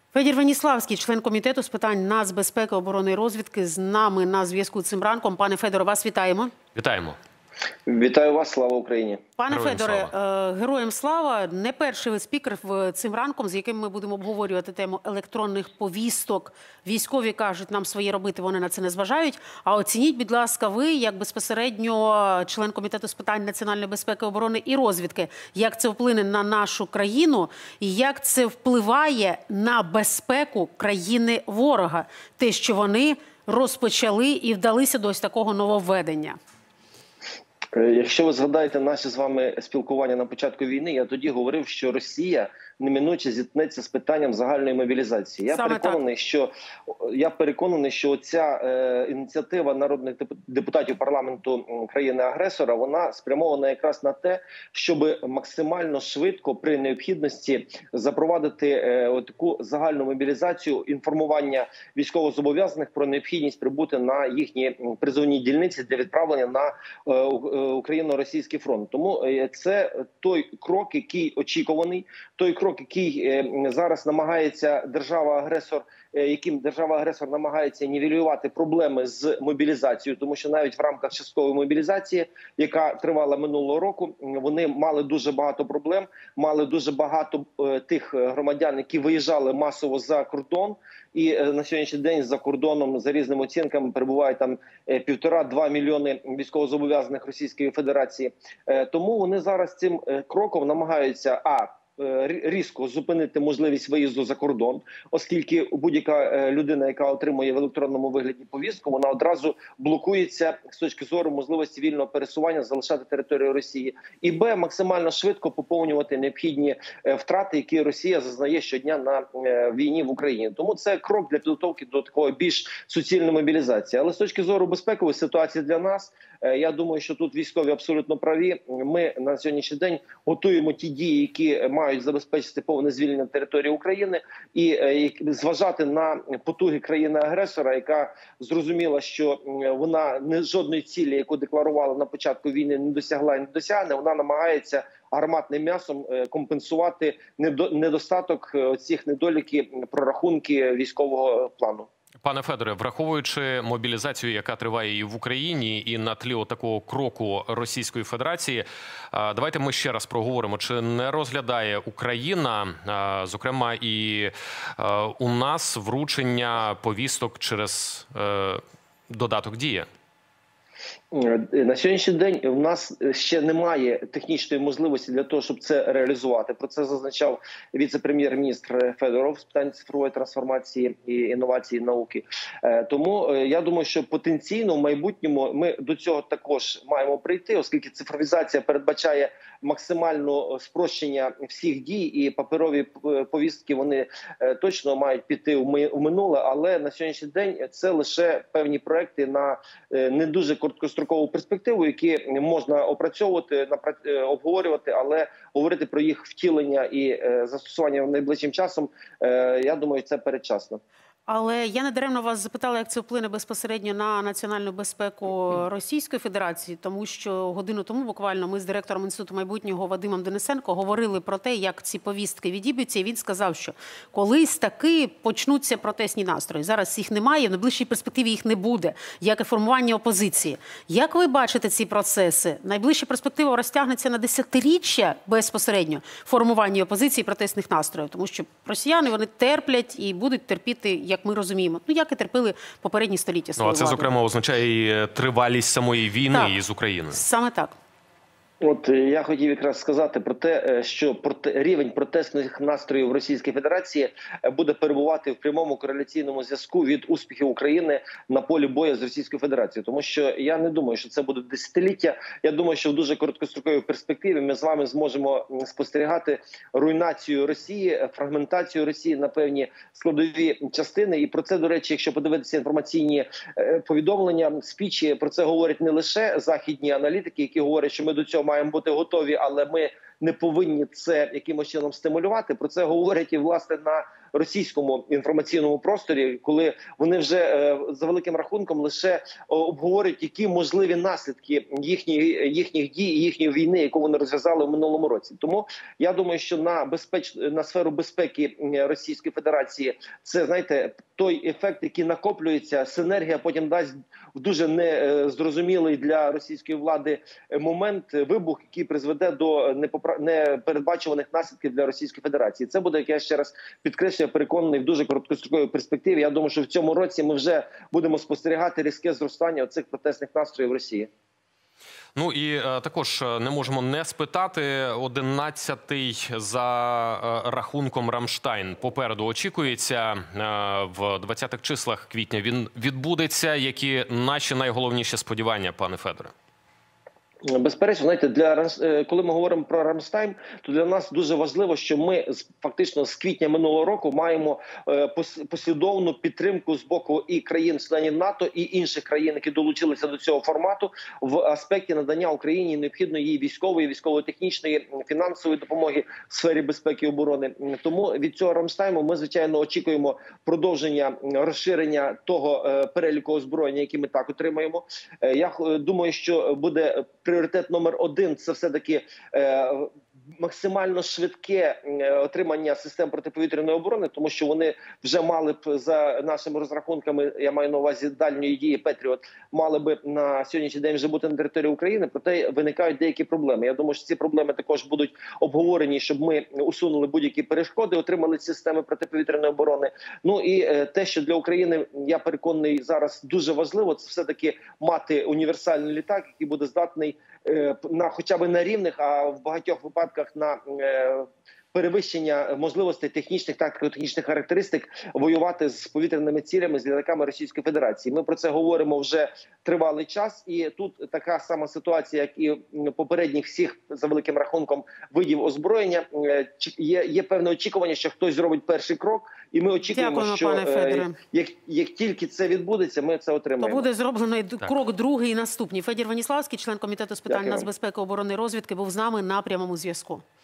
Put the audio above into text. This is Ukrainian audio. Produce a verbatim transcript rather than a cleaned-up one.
Федір Веніславський, член комітету з питань нацбезпеки, оборони і розвідки, з нами на зв'язку цим ранком. Пане Федоре, вас вітаємо. Вітаємо. Вітаю вас, слава Україні. Пане героям Федоре, слава. Героям слава. Не перший ви спікер цим ранком, з яким ми будемо обговорювати тему електронних повісток. Військові кажуть, нам своє робити, вони на це не зважають. А оцініть, будь ласка, ви, як безпосередньо член комітету з питань національної безпеки, оборони і розвідки, як це вплине на нашу країну і як це впливає на безпеку країни-ворога? Те, що вони розпочали і вдалися до ось такого нововведення. Якщо ви згадаєте наше з вами спілкування на початку війни, я тоді говорив, що Росія неминуче зіткнеться з питанням загальної мобілізації. Я Саме переконаний, так. що я переконаний, що ця е, ініціатива народних депутатів парламенту країни-агресора, вона спрямована якраз на те, щоб максимально швидко при необхідності запровадити е, таку загальну мобілізацію, інформування військовозобов'язаних про необхідність прибути на їхні призовні дільниці для відправлення на е, Україно-російський фронт. Тому е, це той крок, який очікуваний, той крок, який зараз намагається держава-агресор, яким держава-агресор намагається нівелювати проблеми з мобілізацією, тому що навіть в рамках часткової мобілізації, яка тривала минулого року, вони мали дуже багато проблем, мали дуже багато тих громадян, які виїжджали масово за кордон, і на сьогоднішній день за кордоном, за різними оцінками, перебувають там півтора-два мільйони військовозобов'язаних Російської Федерації. Тому вони зараз цим кроком намагаються а різко зупинити можливість виїзду за кордон, оскільки будь-яка людина, яка отримує в електронному вигляді повістку, вона одразу блокується з точки зору можливості вільного пересування, залишати територію Росії. І б, максимально швидко поповнювати необхідні втрати, які Росія зазнає щодня на війні в Україні. Тому це крок для підготовки до такої більш суцільної мобілізації. Але з точки зору безпекової ситуації для нас, я думаю, що тут військові абсолютно праві. Ми на сьогоднішній день готуємо ті дії, які мають забезпечити повне звільнення території України і зважати на потуги країни-агресора, яка зрозуміла, що вона не жодної цілі, яку декларувала на початку війни, не досягла і не досягне. Вона намагається гарматним м'ясом компенсувати недостаток цих недоліків прорахунки військового плану. Пане Федоре, враховуючи мобілізацію, яка триває і в Україні, і на тлі такого кроку Російської Федерації, давайте ми ще раз проговоримо, чи не розглядає Україна, зокрема і у нас, вручення повісток через додаток «Дія»? На сьогоднішній день в нас ще немає технічної можливості для того, щоб це реалізувати. Про це зазначав віце-прем'єр-міністр Федоров з питань цифрової трансформації і інновації науки. Тому я думаю, що потенційно в майбутньому ми до цього також маємо прийти, оскільки цифровізація передбачає максимальне спрощення всіх дій, і паперові повістки вони точно мають піти в минуле, але на сьогоднішній день це лише певні проекти на не дуже короткострокову перспективу, які можна опрацьовувати, обговорювати, але говорити про їх втілення і застосування найближчим часом, я думаю, це передчасно. Але я не даремно вас запитала, як це вплине безпосередньо на національну безпеку Російської Федерації, тому що годину тому буквально ми з директором Інституту майбутнього Вадимом Денисенко говорили про те, як ці повістки відіб'ються, і він сказав, що колись таки почнуться протестні настрої. Зараз їх немає, в найближчій перспективі їх не буде, як і формування опозиції. Як ви бачите ці процеси? Найближча перспектива розтягнеться на десятиріччя безпосередньо формування опозиції і протестних настроїв, тому що росіяни, вони терплять і будуть терпіти, як ми розуміємо. Ну, як і терпіли попередні століття. Ну, а це, зокрема, означає і тривалість самої війни так, із Україною. Саме так. От я хотів якраз сказати про те, що рівень протестних настроїв в Російській Федерації буде перебувати в прямому кореляційному зв'язку від успіхів України на полі бою з Російською Федерацією. Тому що я не думаю, що це буде десятиліття. Я думаю, що в дуже короткостроковій перспективі ми з вами зможемо спостерігати руйнацію Росії, фрагментацію Росії на певні складові частини. І про це, до речі, якщо подивитися інформаційні повідомлення, спічі, про це говорять не лише західні аналітики, які говорять, що ми до цього маємо бути готові, але ми не повинні це якимось чином стимулювати. Про це говорять і, власне, на російському інформаційному просторі, коли вони вже за великим рахунком лише обговорюють, які можливі наслідки їхньої їхніх дій і їхньої війни, яку вони розв'язали в минулому році. Тому я думаю, що на безпеч на сферу безпеки Російської Федерації це, знаєте, той ефект, який накоплюється, синергія потім дасть в дуже незрозумілий для російської влади момент, вибух, який призведе до непередбачуваних наслідків для Російської Федерації. Це буде, як я ще раз підкреслюю, переконаний, в дуже короткостроковій перспективі. Я думаю, що в цьому році ми вже будемо спостерігати різке зростання цих протестних настроїв в Росії. Ну і е, також не можемо не спитати, одинадцятий за е, рахунком Рамштайн попереду очікується, е, в двадцятих числах квітня він відбудеться. Які наші найголовніші сподівання, пане Федоре? Безперечно, знаєте, для коли ми говоримо про Рамштайн, то для нас дуже важливо, що ми фактично з квітня минулого року маємо послідовну підтримку з боку і країн-членів НАТО, і інших країн, які долучилися до цього формату, в аспекті надання Україні необхідної її військової, військово-технічної, фінансової допомоги в сфері безпеки і оборони. Тому від цього Рамштайну ми, звичайно, очікуємо продовження, розширення того переліку озброєння, який ми так отримаємо. Я думаю, що буде пріоритет номер один – це все-таки е, максимально швидке отримання систем протиповітряної оборони, тому що вони вже мали б, за нашими розрахунками, я маю на увазі дальньої дії Петріот, мали б на сьогоднішній день вже бути на території України, проте виникають деякі проблеми. Я думаю, що ці проблеми також будуть обговорені, щоб ми усунули будь-які перешкоди, отримали ці системи протиповітряної оборони. Ну і те, що для України, я переконаний, зараз дуже важливо, це все-таки мати універсальний літак, який буде здатний на хоча б на рівних, а в багатьох випадках на е, перевищення можливостей технічних, тактико-технічних характеристик воювати з повітряними цілями, з літаками Російської Федерації. Ми про це говоримо вже тривалий час, і тут така сама ситуація, як і попередніх всіх, за великим рахунком, видів озброєння. Є, є певне очікування, що хтось зробить перший крок, і ми очікуємо, Дякуємо, що пане Федоре. як, як тільки це відбудеться, ми це отримаємо. То буде зроблено крок другий і наступний. Федір Веніславський, член комітету з питань Дякую. нацбезпеки, оборони і розвідки, був з нами на прямому зв'язку.